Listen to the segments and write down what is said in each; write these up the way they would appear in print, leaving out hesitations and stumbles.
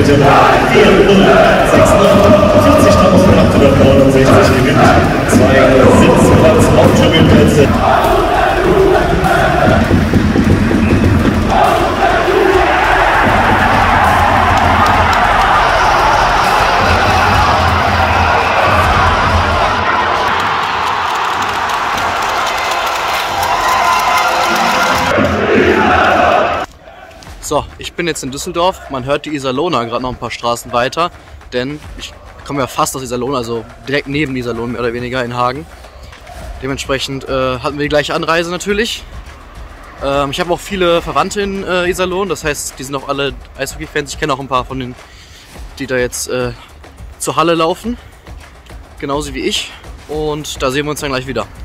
Kilometer 446.869 gewinnt. 2 Sitzplatz auf Tribünenplätze. So, ich bin jetzt in Düsseldorf. Man hört die Iserlohner gerade noch ein paar Straßen weiter, denn ich komme ja fast aus Iserlohn, also direkt neben Iserlohn mehr oder weniger in Hagen. Dementsprechend hatten wir die gleiche Anreise natürlich. Ich habe auch viele Verwandte in Iserlohn, das heißt, die sind auch alle Eishockey-Fans. Ich kenne auch ein paar von denen, die da jetzt zur Halle laufen, genauso wie ich. Und da sehen wir uns dann gleich wieder.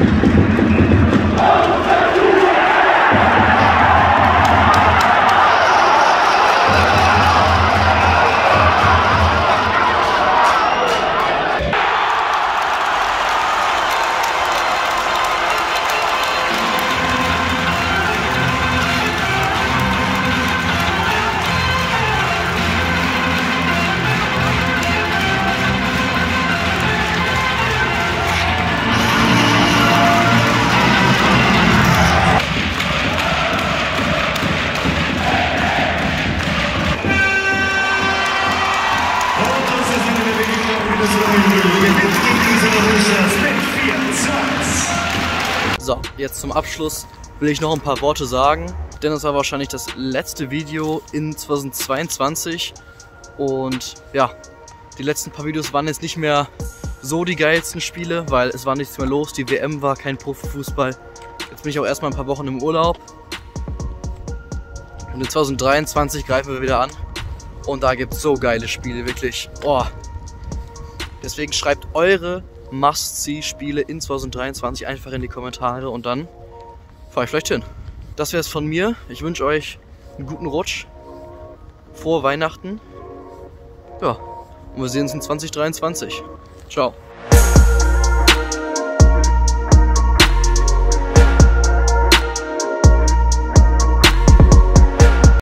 So, jetzt zum Abschluss will ich noch ein paar Worte sagen, denn das war wahrscheinlich das letzte Video in 2022 und ja, die letzten paar Videos waren jetzt nicht mehr so die geilsten Spiele, weil es war nichts mehr los, die WM war kein Profifußball. Jetzt bin ich auch erstmal ein paar Wochen im Urlaub und in 2023 greifen wir wieder an und da gibt es so geile Spiele, wirklich. Oh. Deswegen schreibt eure Must-See-Spiele in 2023 einfach in die Kommentare und dann fahre ich vielleicht hin. Das wäre es von mir. Ich wünsche euch einen guten Rutsch, frohe Weihnachten. Ja, und wir sehen uns in 2023. Ciao.